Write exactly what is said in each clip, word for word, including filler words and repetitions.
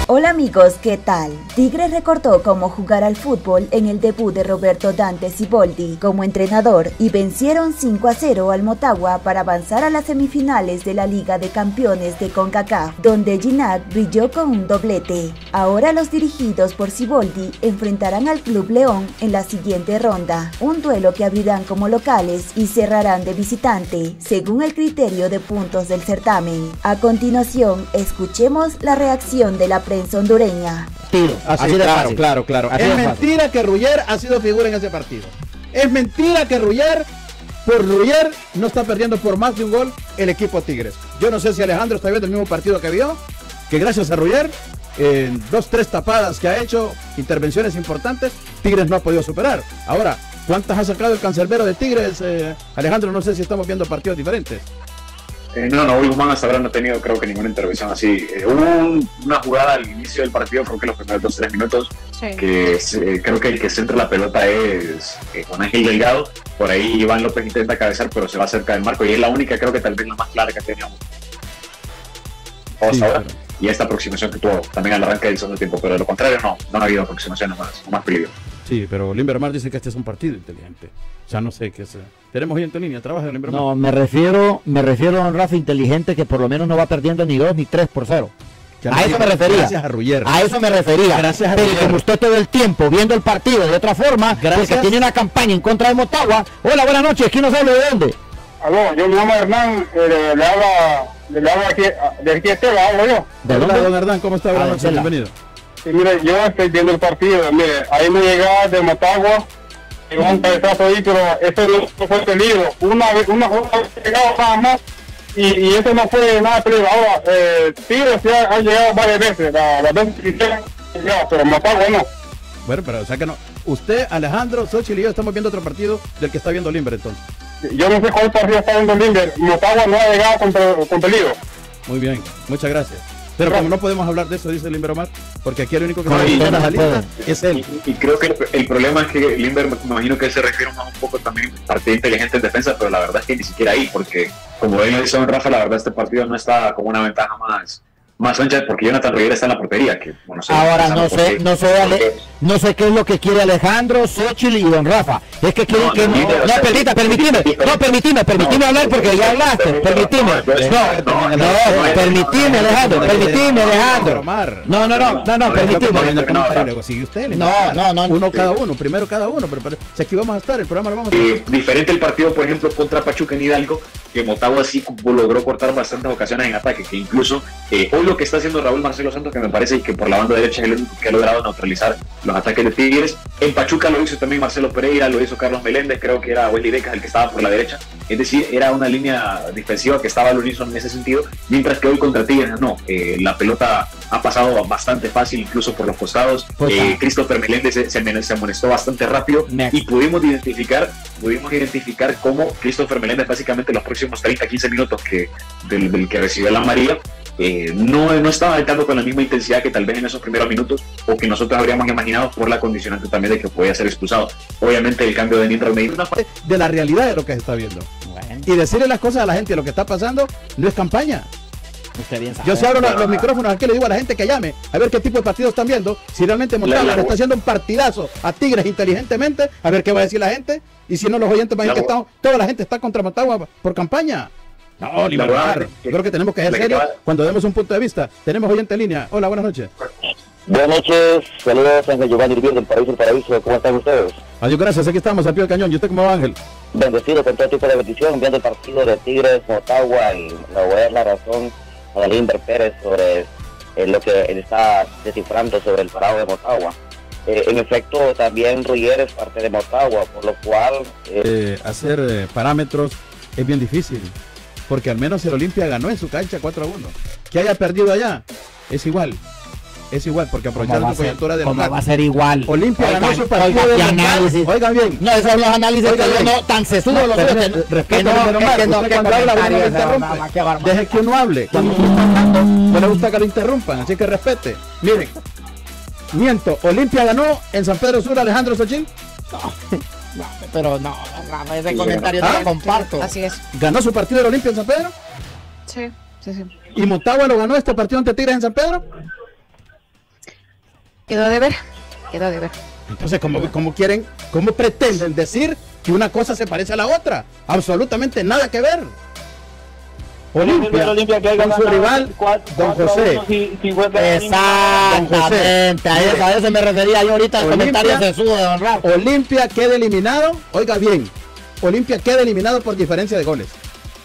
Hola amigos, ¿qué tal? Tigres recordó cómo jugar al fútbol en el debut de Roberto Dante Siboldi como entrenador y vencieron cinco a cero al Motagua para avanzar a las semifinales de la Liga de Campeones de CONCACAF, donde Ginac brilló con un doblete. Ahora los dirigidos por Siboldi enfrentarán al Club León en la siguiente ronda, un duelo que abrirán como locales y cerrarán de visitante, según el criterio de puntos del certamen. A continuación, escuchemos la reacción de la prensa hondureña. Así, así de claro, fácil. claro, claro. Así Es de mentira fácil. que Ruller ha sido figura en ese partido. Es mentira que Ruller, por Ruller, no está perdiendo por más de un gol el equipo Tigres. Yo no sé si Alejandro está viendo el mismo partido que vio, que gracias a Ruller, en dos, tres tapadas que ha hecho, intervenciones importantes, Tigres no ha podido superar. Ahora, ¿cuántas ha sacado el cancerbero de Tigres? Eh, Alejandro, no sé si estamos viendo partidos diferentes. Eh, no, no, hoy Guzmán hasta ahora no ha tenido creo que ninguna intervención así. Eh, hubo un, una jugada al inicio del partido, creo que los primeros dos tres minutos, sí. que eh, creo que el que centra la pelota es eh, Juan Ángel Delgado. Por ahí Iván López intenta cabezar, pero se va cerca del marco y es la única, creo que tal vez la más clara que teníamos. Sí, ahora. Claro. Y esta aproximación que tuvo también al arranque del segundo tiempo, pero de lo contrario no, no ha habido aproximaciones más, más previo. Sí, pero Limbermar dice que este es un partido inteligente. O sea, no sé qué es. Tenemos gente en línea, trabaja en Limbermar. No, me refiero, me refiero a un Rafa inteligente que por lo menos no va perdiendo ni dos ni tres por cero. A eso me refería. Gracias a Ruller. A eso me refería. Gracias a Pero Ruller. como usted todo el tiempo viendo el partido de otra forma, Gracias. porque tiene una campaña en contra de Motagua. Hola, buenas noches. ¿Quién nos habla de dónde? Aló, yo me llamo Hernán, eh, le habla, le habla aquí, de aquí Estela, hablo yo. ¿De dónde, don Hernán? ¿Cómo está? Buenas noches, bienvenido. Sí, mire, yo estoy viendo el partido, mire, ahí me llegaba de Motagua, y un cabezazo ahí, pero este no fue peligro. Una vez, una jugada llegado nada más, y, y eso no fue nada de peligro. Ahora, eh, Tigres ya ha llegado varias veces, las la veces que hicieron, pero Motagua no. Bueno, pero o sea que no. Usted, Alejandro, Xochitl y yo estamos viendo otro partido del que está viendo Limber entonces. Yo no sé cuál partido está viendo Limber, Motagua no ha llegado con, con peligro. Muy bien, muchas gracias. Pero como no podemos hablar de eso, dice Limberomar, porque aquí el único que no, está en la no lista es él. Y, y creo que el, el problema es que Limber, me imagino que él se refiere más un poco también a partido inteligente en defensa, pero la verdad es que ni siquiera ahí, porque como bien lo dice don Rafa, la verdad este partido no está como una ventaja más, más ancha, porque Jonathan Rivera está en la portería. Que, bueno, sé, Ahora no sé, no sé, Ale, no sé qué es lo que quiere Alejandro, Xochitl y don Rafa. Es que quieren no, que no, no, no, no permita, permitime, no, permitime, permitime no, hablar porque ya hablaste, permitime, no, no, no, permitime, Alejandro, permitime, Alejandro. No, no, no, no, no, permitime. No, no, no, uno cada uno, primero cada uno, pero, pero si aquí vamos a estar, el programa lo vamos a hacer. Diferente el partido, por ejemplo, contra Pachuca en Hidalgo, que Motagua sí logró cortar bastantes ocasiones en ataque, que incluso eh, hoy lo que está haciendo Raúl Marcelo Santos, que me parece que por la banda derecha es el único que ha logrado neutralizar los ataques de Tigres. En Pachuca lo hizo también Marcelo Pereira, lo hizo Carlos Meléndez, creo que era Wesley Decas el que estaba por la derecha. Es decir, era una línea defensiva que estaba al unísono en ese sentido, mientras que hoy contra Tigres no. Eh, la pelota ha pasado bastante fácil, incluso por los costados. Eh, Christopher Meléndez se, se, se amonestó bastante rápido Next. y pudimos identificar, pudimos identificar cómo Christopher Meléndez básicamente los próximos treinta a quince minutos que, del, del que recibió la amarilla, Eh, no, no estaba saltando con la misma intensidad que tal vez en esos primeros minutos o que nosotros habríamos imaginado por la condicionante también de que podía ser expulsado. Obviamente el cambio de Nindra Medina una parte de la realidad de lo que se está viendo. Bueno. Y decirle las cosas a la gente, lo que está pasando no es campaña. Usted bien sabe. Yo si abro la, los micrófonos aquí le digo a la gente que llame a ver qué tipo de partido están viendo, si realmente Motagua le está haciendo un partidazo a Tigres inteligentemente, a ver qué va a decir la gente, y si no los oyentes van a decir que estamos, toda la gente está contra Motagua por campaña. No, ni hablar. Yo creo que tenemos que ser serios cuando demos un punto de vista. Tenemos oyente en línea. Hola, buenas noches. Buenas noches, saludos Ángel Giovanni Rivier del Paraíso del Paraíso. ¿Cómo están ustedes? Adiós, gracias, aquí estamos al pie del cañón. ¿Y usted cómo va, Ángel? Bendecido con todo tipo de bendición, viendo el partido de Tigres, Motagua, y le voy a dar la razón a Limber Pérez sobre eh, lo que él está descifrando sobre el parado de Motagua. Eh, en efecto, también Ruller es parte de Motagua, por lo cual... Eh, eh, hacer eh, parámetros es bien difícil. Porque al menos el Olimpia ganó en su cancha cuatro a uno. Que haya perdido allá, es igual. Es igual, porque aprovecharon la coyuntura de ¿Cómo va a ser igual? Olimpia oigan, ganó su partido de análisis. Oigan bien. No, esos son los análisis oigan que bien. yo no tan sesudo los veo. Respeto a Limber Omar. Usted cuando habla uno lo interrumpe. Deje que uno hable. Cuando uno está hablando, no le gusta que lo interrumpan, así que respete. Miren, miento, Olimpia ganó en San Pedro Sur, Alejandro Xochitl. No. No, pero no, Rafa, ese sí, comentario no lo comparto. Sí, así es. ¿Ganó su partido de Olimpia en San Pedro? Sí, sí, sí. ¿Y Motagua lo ganó este partido ante Tigres en San Pedro? Quedó de ver, quedó de ver. Entonces, ¿cómo, cómo quieren, cómo pretenden decir que una cosa se parece a la otra? Absolutamente nada que ver. Olimpia, Olimpia que con su rival, cuatro, Don José. Si, si fue Exactamente, a eso, a eso me refería yo ahorita al comentario sesudo de Don Rafa. Olimpia queda eliminado, oiga bien, Olimpia queda eliminado por diferencia de goles.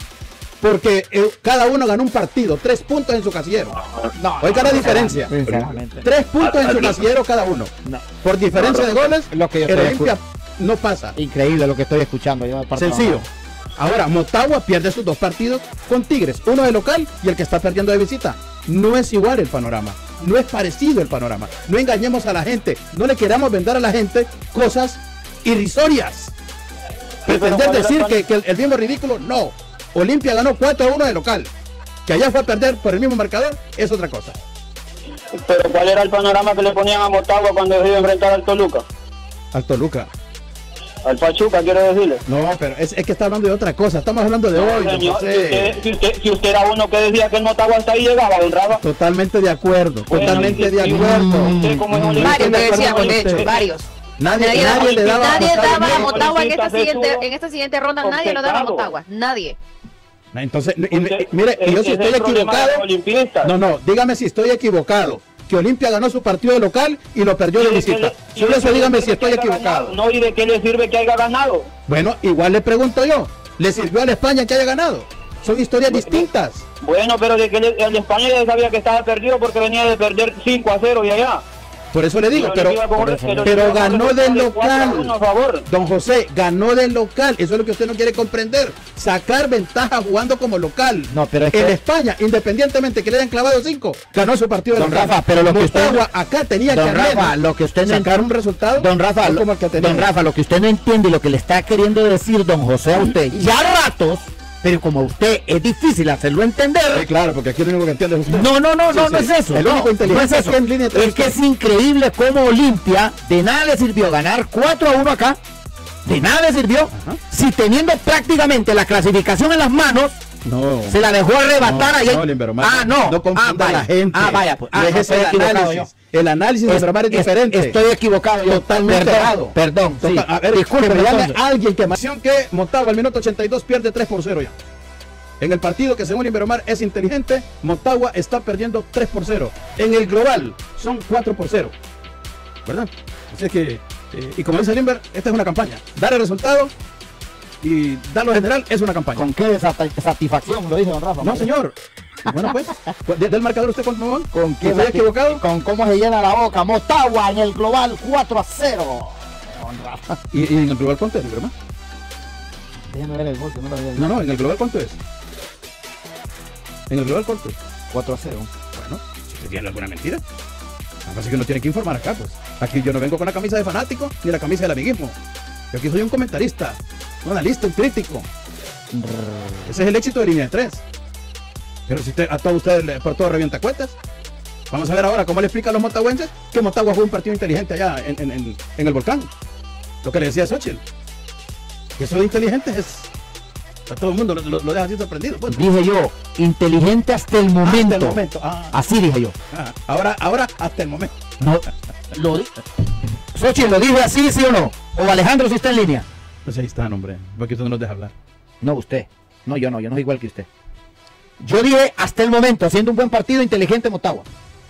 Porque eh, cada uno ganó un partido, tres puntos en su casillero. No, oiga la diferencia. Sinceramente. Tres puntos en su casillero cada uno. No. Por diferencia de goles, Lo que yo el estoy Olimpia no pasa. Increíble lo que estoy escuchando yo. de parte de Sencillo. Don Rafa. Ahora, Motagua pierde sus dos partidos con Tigres, uno de local y el que está perdiendo de visita. No es igual el panorama, no es parecido el panorama. No engañemos a la gente, no le queramos vender a la gente cosas irrisorias. Pretender decir que, que el, el mismo ridículo, no. Olimpia ganó cuatro a uno de local. Que allá fue a perder por el mismo marcador, es otra cosa. Pero ¿cuál era el panorama que le ponían a Motagua cuando se iba a enfrentar al Toluca? Al Toluca. Al Pachuca, quiero decirle. No, pero es, es que está hablando de otra cosa. Estamos hablando de No, hoy. señor, José. si, usted, si, usted, si usted era uno que decía que el Motagua hasta ahí llegaba, don Rafa. Totalmente de acuerdo, Bueno, totalmente y- de y- acuerdo. usted como es Mm, un- Varios estoy que de acuerdo decíamos, con de usted. hecho, varios. Nadie, Nadie, nadie le daba nadie Motagua daba a miedo. Motagua en esta Objetado. siguiente, en esta siguiente ronda, nadie lo daba a Objetado. Motagua, nadie. Entonces, y- y- Usted- y- mire, y yo si ese es estoy el problema de equivocado, los olimpistas. no, no, dígame si estoy equivocado, que Olimpia ganó su partido de local y lo perdió de ¿Y de qué visita. le- y Solo de eso qué le dígame sirve si estoy que haya equivocado. ganado? No, ¿y de qué le sirve que haya ganado? Bueno, igual le pregunto yo, ¿le sirvió a la España que haya ganado? Son historias distintas. Bueno, pero de que le- el España ya sabía que estaba perdido porque venía de perder cinco a cero y allá. Por eso le digo, Pero pero, le iba con- pero, pero le pero iba con ganó resultado del de cuatro a uno a local. favor. Don José, ganó del local. Eso es lo que usted no quiere comprender. Sacar ventaja jugando como local. No, pero es en que- España, independientemente que le hayan clavado cinco, ganó su partido de Don local. Rafa, pero lo que usted- Motagua acá tenía Don que al Rafa, menos lo que usted no sacar ent- un resultado. Don Rafa, no lo, como el que tenía. Don Rafa, lo que usted no entiende y lo que le está queriendo decir Don José a usted, ya a ratos, pero como a usted es difícil hacerlo entender. Sí, claro, porque aquí lo único que entiende es usted. No, no, no, Sí, no, sí. no es eso. El no, único no inteligente es eso. aquí en línea tres Es que está. es increíble cómo Olimpia de nada le sirvió ganar cuatro a uno acá. De nada le sirvió. Si teniendo prácticamente la clasificación en las manos, No. se la dejó arrebatar No, ahí. no, Limberomar, Ah, no. No confunda ah, a vaya. la gente. Ah, vaya, pues. Ah, no, Déjese estoy el equivocado análisis. yo. El análisis de Limberomar es, Es- diferente. Estoy equivocado yo. Totalmente Perdón, errado. Perdón, sí. Total- A ver, Discúlpeme, que me llame entonces. alguien que más que Motagua al minuto ochenta y dos pierde tres por cero ya. En el partido que según Limberomar es inteligente, Motagua está perdiendo tres por cero. En el global son cuatro por cero. ¿Verdad? Así es que, eh, y como dice Limber, esta es una campaña. Dar el resultado y darlo general es una campaña. ¿Con qué sat- satisfacción lo dice Don Rafa? No, señor. Bueno, pues, pues, desde el marcador usted cuánto va. ¿Con qué ¿Estoy sati- equivocado? Con cómo se llena la boca. Motagua en el global cuatro a cero. Don Rafa. ¿Y, y en el global cuánto es, Limberomar? Déjeme ver el gol, que no lo había visto. No, no, en el global cuánto es. En el global cuánto es. cuatro a cero. Bueno, si usted tiene alguna mentira. Lo que pasa es que no tiene que informar acá, pues. Aquí yo no vengo con la camisa de fanático ni la camisa del amiguismo. Yo aquí soy un comentarista, un analista, un crítico. Ese es el éxito de Línea tres. Pero si usted, a todos ustedes le- por todo revienta cuentas. Vamos a ver ahora cómo le explica a los motahuenses que Motagua jugó un partido inteligente allá en, en- en- en el volcán. Lo que le decía Xochitl. Que eso de inteligente es... A todo el mundo lo, lo- lo deja así sorprendido. Pues. Dije yo, inteligente hasta el momento. Hasta el momento. Ah, Así dije yo. ah, ahora, ahora hasta el momento. No, lo di- Xochitl, ¿lo dije así, sí o no? O Alejandro, si está en línea. Pues ahí está, hombre. Porque usted no nos deja hablar. No, usted. No, yo no, yo no soy igual que usted. Yo dije hasta el momento, haciendo un buen partido inteligente Motagua.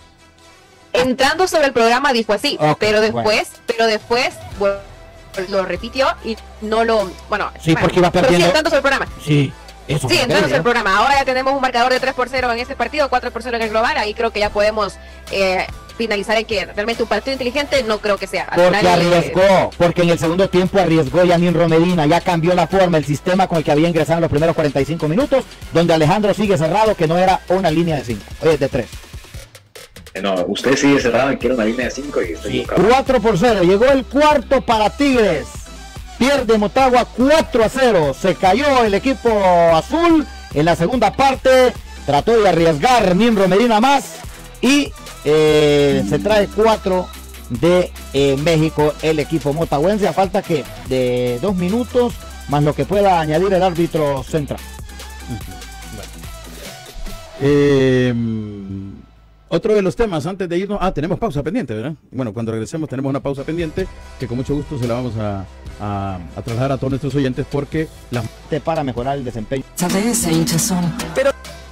Entrando sobre el programa dijo así, Ok, pero después, bueno. pero después bueno, lo repitió y no lo, bueno, Sí, bueno, porque iba pero sí, perdiendo. entrando sobre el programa. Sí, eso. Sí, fue entrando lo que sobre el dijo. programa. Ahora ya tenemos un marcador de tres por cero en este partido, cuatro por cero en el global. Ahí creo que ya podemos eh, finalizar en que realmente un partido inteligente no creo que sea. Al Porque final, eh, arriesgó, porque en el segundo tiempo arriesgó Yannin Medina, ya cambió la forma, el sistema con el que había ingresado en los primeros cuarenta y cinco minutos, donde Alejandro sigue cerrado, que no era una línea de cinco, oye, de tres. Eh, No, usted sigue cerrado y quiere una línea de cinco y estoy equivocado. cuatro por cero, llegó el cuarto para Tigres. Pierde Motagua cuatro a cero. Se cayó el equipo azul en la segunda parte. Trató de arriesgar Nimro Medina más. Y eh, se trae cuatro de eh, México el equipo motahuense. A falta que de dos minutos más lo que pueda añadir el árbitro central. Eh, Otro de los temas antes de irnos, ah, tenemos pausa pendiente, ¿verdad? Bueno, cuando regresemos tenemos una pausa pendiente que con mucho gusto se la vamos a, a, a trasladar a todos nuestros oyentes porque la para mejorar el desempeño. ¿Sabes ese hinchazón? Pero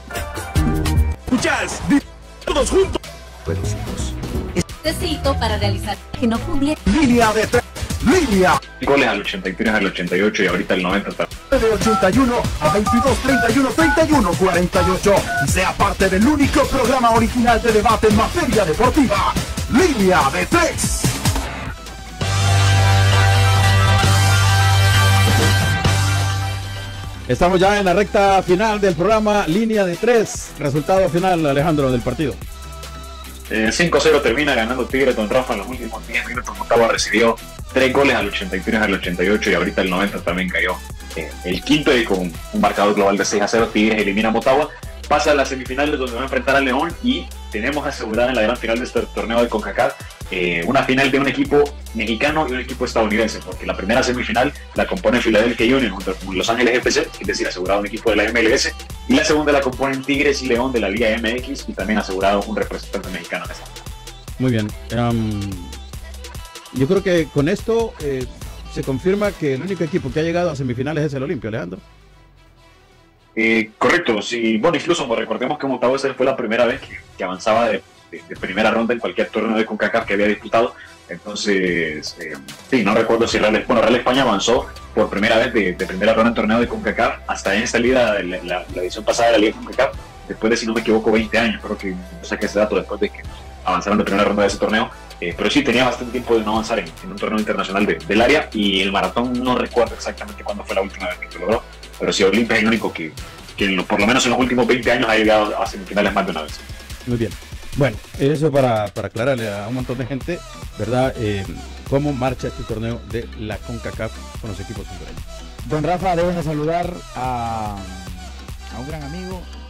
jazz, todos juntos. Buenos hijos. Necesito para realizar que no pudiera. Línea de tres. Línea. Goles al ochenta y tres, al ochenta y ocho y ahorita el noventa. De ochenta y uno a veintidós, treinta y uno, treinta y uno, cuarenta y ocho. Sea parte del único programa original de debate en materia deportiva. Línea de tres. Estamos ya en la recta final del programa Línea de tres. Resultado final, Alejandro, del partido. Eh, cinco cero termina ganando Tigres. Don Rafa en los últimos diez minutos. Motagua recibió tres goles al ochenta y tres, al ochenta y ocho y ahorita el noventa también cayó. Eh, el quinto y con un marcador global de seis a cero, Tigres elimina a Motagua. Pasa a las semifinales donde va a enfrentar al León y tenemos asegurada en la gran final de este torneo de CONCACAF eh, una final de un equipo mexicano y un equipo estadounidense, porque la primera semifinal la compone Philadelphia Union junto con Los Ángeles F C, es decir, asegurado un equipo de la M L S, y la segunda la componen Tigres y León de la Liga M X y también asegurado un representante mexicano en esa. Muy bien. Um, yo creo que con esto eh, se confirma que el único equipo que ha llegado a semifinales es el Olimpia, Alejandro. Eh, correcto, sí, bueno, incluso recordemos que Motagua fue la primera vez que, que avanzaba de, de, de primera ronda en cualquier torneo de CONCACAF que había disputado. Entonces, eh, sí, no recuerdo si Real, bueno, Real España avanzó por primera vez de, de primera ronda en torneo de CONCACAF hasta en esta liga, la, la, la edición pasada de la Liga CONCACAF, después de, si no me equivoco, veinte años, creo que no saqué ese dato después de que avanzaron de primera ronda de ese torneo. Eh, pero sí tenía bastante tiempo de no avanzar en, en un torneo internacional de, del área, y el maratón no recuerdo exactamente cuándo fue la última vez que lo logró, pero sí, Olimpia es el único que, que lo, por lo menos en los últimos veinte años ha llegado a semifinales más de una vez. Muy bien. Bueno, eso para, para aclararle a un montón de gente, ¿verdad? Eh, cómo marcha este torneo de la CONCACAF con los equipos hondureños. Don Rafa, deben de saludar a, a un gran amigo